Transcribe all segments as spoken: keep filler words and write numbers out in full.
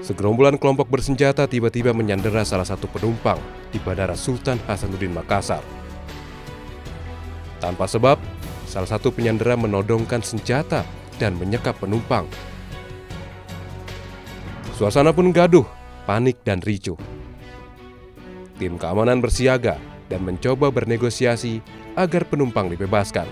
Segerombolan kelompok bersenjata tiba-tiba menyandera salah satu penumpang di Bandara Sultan Hasanuddin Makassar. Tanpa sebab, salah satu penyandera menodongkan senjata dan menyekap penumpang. Suasana pun gaduh, panik dan ricuh. Tim keamanan bersiaga dan mencoba bernegosiasi agar penumpang dibebaskan.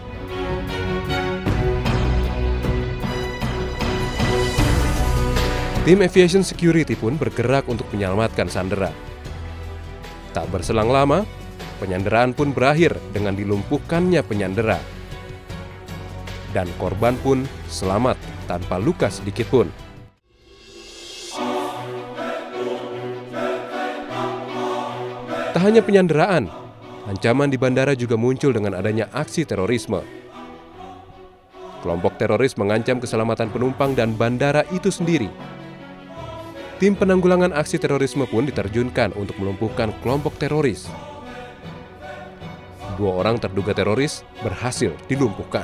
Tim Aviation Security pun bergerak untuk menyelamatkan sandera. Tak berselang lama, penyanderaan pun berakhir dengan dilumpuhkannya penyandera. Dan korban pun selamat tanpa luka sedikit pun. Tak hanya penyanderaan, ancaman di bandara juga muncul dengan adanya aksi terorisme. Kelompok teroris mengancam keselamatan penumpang dan bandara itu sendiri. Tim penanggulangan aksi terorisme pun diterjunkan untuk melumpuhkan kelompok teroris. Dua orang terduga teroris berhasil dilumpuhkan.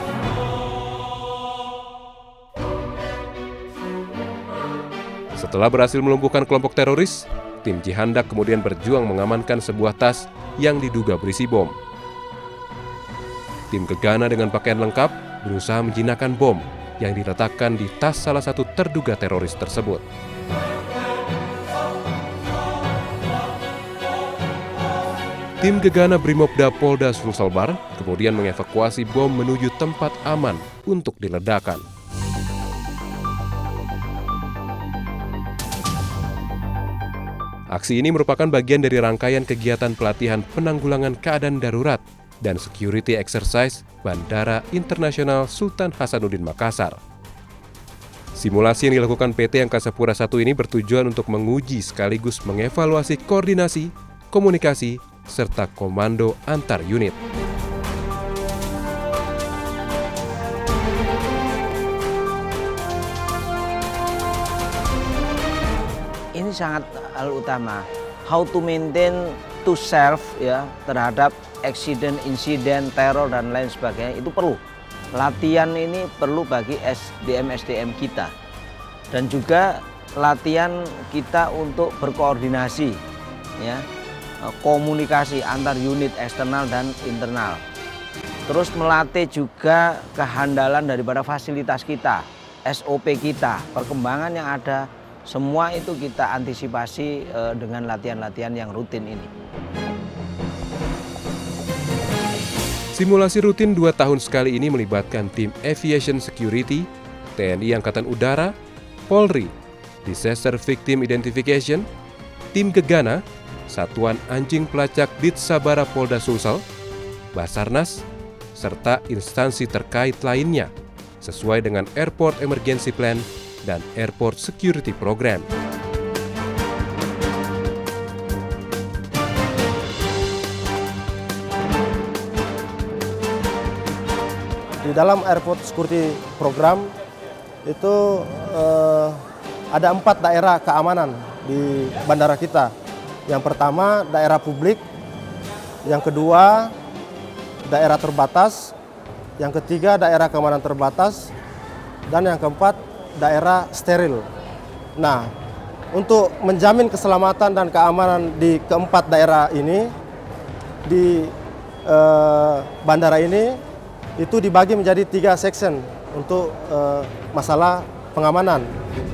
Setelah berhasil melumpuhkan kelompok teroris, tim Cihandak kemudian berjuang mengamankan sebuah tas yang diduga berisi bom. Tim Gegana dengan pakaian lengkap berusaha menjinakkan bom yang diletakkan di tas salah satu terduga teroris tersebut. Tim Gegana Brimobda Polda Sulselbar kemudian mengevakuasi bom menuju tempat aman untuk diledakkan. Aksi ini merupakan bagian dari rangkaian kegiatan pelatihan penanggulangan keadaan darurat dan security exercise Bandara Internasional Sultan Hasanuddin Makassar. Simulasi yang dilakukan P T Angkasa Pura I ini bertujuan untuk menguji sekaligus mengevaluasi koordinasi, komunikasi, serta komando antar unit. Ini sangat hal utama, how to maintain to serve ya terhadap accident, insiden, teror dan lain sebagainya, itu perlu. Latihan ini perlu bagi S D M-S D M kita. Dan juga latihan kita untuk berkoordinasi ya. Komunikasi antar unit eksternal dan internal. Terus melatih juga kehandalan daripada fasilitas kita, S O P kita, perkembangan yang ada, semua itu kita antisipasi dengan latihan-latihan yang rutin ini. Simulasi rutin dua tahun sekali ini melibatkan tim Aviation Security, T N I Angkatan Udara, Polri, Disaster Victim Identification, tim Gegana, Satuan Anjing Pelacak Ditsabara Polda Sulsel, Basarnas, serta instansi terkait lainnya sesuai dengan Airport Emergency Plan dan Airport Security Program. Di dalam Airport Security Program itu eh, ada empat daerah keamanan di bandara kita. Yang pertama daerah publik, yang kedua daerah terbatas, yang ketiga daerah keamanan terbatas, dan yang keempat daerah steril. Nah, untuk menjamin keselamatan dan keamanan di keempat daerah ini, di eh, bandara ini itu dibagi menjadi tiga section untuk eh, masalah pengamanan.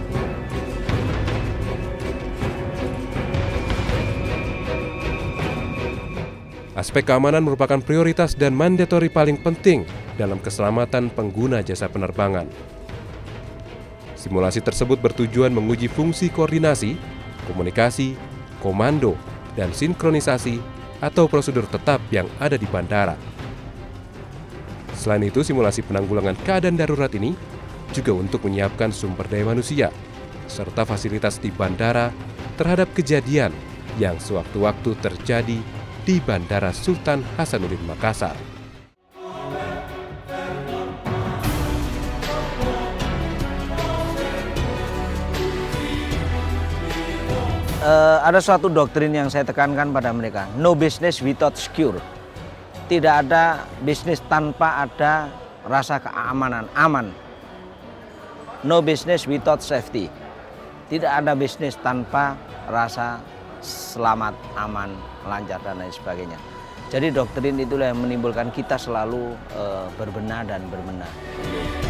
Aspek keamanan merupakan prioritas dan mandatori paling penting dalam keselamatan pengguna jasa penerbangan. Simulasi tersebut bertujuan menguji fungsi koordinasi, komunikasi, komando, dan sinkronisasi atau prosedur tetap yang ada di bandara. Selain itu, simulasi penanggulangan keadaan darurat ini juga untuk menyiapkan sumber daya manusia serta fasilitas di bandara terhadap kejadian yang sewaktu-waktu terjadi di Bandara Sultan Hasanuddin Makassar. Uh, ada suatu doktrin yang saya tekankan pada mereka, no business without secure. Tidak ada bisnis tanpa ada rasa keamanan, aman. No business without safety. Tidak ada bisnis tanpa rasa selamat, aman, lancar, dan lain sebagainya. Jadi doktrin itulah yang menimbulkan kita selalu uh, berbenah dan berbenah.